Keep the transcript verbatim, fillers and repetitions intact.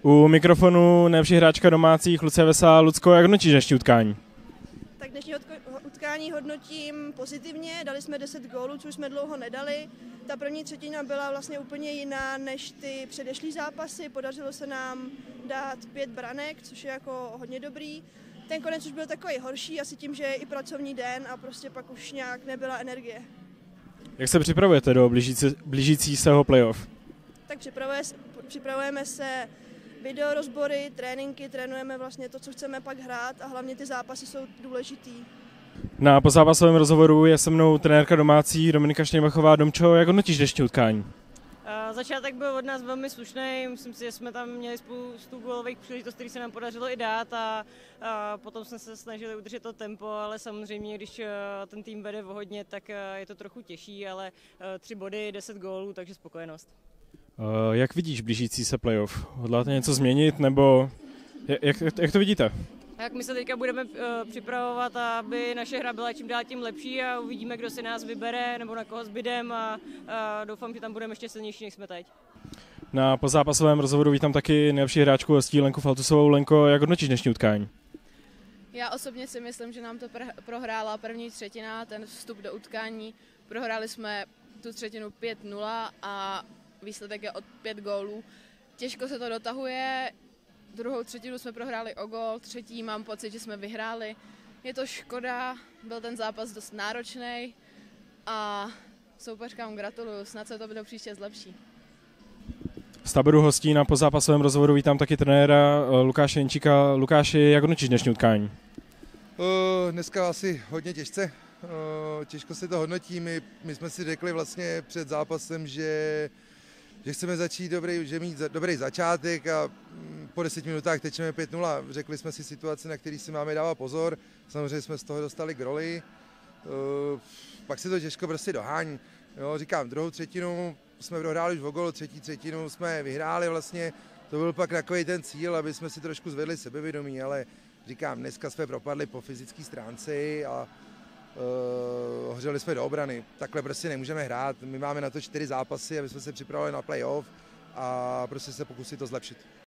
U mikrofonu nejlepší hráčka domácích Lucie Veselá. Lucko, jak hodnotíš dnešní utkání? Tak dnešní utkání hodnotím pozitivně, dali jsme deset gólů, což jsme dlouho nedali. Ta první třetina byla vlastně úplně jiná než ty předešlý zápasy, podařilo se nám dát pět branek, což je jako hodně dobrý. Ten konec už byl takový horší, asi tím, že je i pracovní den a prostě pak už nějak nebyla energie. Jak se připravujete do blížící, blížící seho playoff? Tak připravuje, připravujeme se video rozbory, tréninky, trénujeme vlastně to, co chceme pak hrát a hlavně ty zápasy jsou důležitý. Na pozápasovém rozhovoru je se mnou trenérka domácí Dominika Štějmachová. Domčo, jak hodnotíš dnešní utkání? Začátek byl od nás velmi slušný, myslím si, že jsme tam měli spoustu gólových příležitostí, které se nám podařilo i dát a, a potom jsme se snažili udržet to tempo, ale samozřejmě, když ten tým vede o hodně, tak je to trochu těžší, ale tři body, deset gólů, takže spokojenost. Jak vidíš blížící se playoff? Hodláte něco změnit nebo jak, jak to vidíte? Jak my se teďka budeme uh, připravovat, aby naše hra byla čím dál tím lepší a uvidíme, kdo si nás vybere nebo na koho zbydem a, a doufám, že tam budeme ještě silnější, než jsme teď. Na pozápasovém rozhovoru vítám taky nejlepší hráčku hostí Lenku Faltusovou. Lenko, jak hodnotíš dnešní utkání? Já osobně si myslím, že nám to pr- prohrála první třetina, ten vstup do utkání. Prohráli jsme tu třetinu pět nula a výsledek je od pět gólů. Těžko se to dotahuje. Druhou třetinu jsme prohráli o gól, třetí mám pocit, že jsme vyhráli. Je to škoda, byl ten zápas dost náročný a soupeřkám gratuluju, snad se to do příště zlepší. Z taboru hostí na pozápasovém rozhovoru vítám taky trenéra Lukáše Jenčíka. Lukáši, jak hodnotíš dnešní utkání? Uh, dneska asi hodně těžce, uh, těžko se to hodnotí. My, my jsme si řekli vlastně před zápasem, že že chceme začít dobrý, že mít dobrý začátek a po deseti minutách tečeme pět nula. Řekli jsme si situaci, na který si máme dávat pozor. Samozřejmě jsme z toho dostali gróly. Uh, pak se to těžko prostě dohání. Jo, říkám, druhou třetinu jsme prohráli už o gól, třetí třetinu jsme vyhráli vlastně. To byl pak takový ten cíl, aby jsme si trošku zvedli sebevědomí, ale říkám, dneska jsme propadli po fyzické stránce a Uh, hořeli jsme do obrany. Takhle prostě nemůžeme hrát. My máme na to čtyři zápasy, aby jsme se připravili na playoff a prostě se pokusit to zlepšit.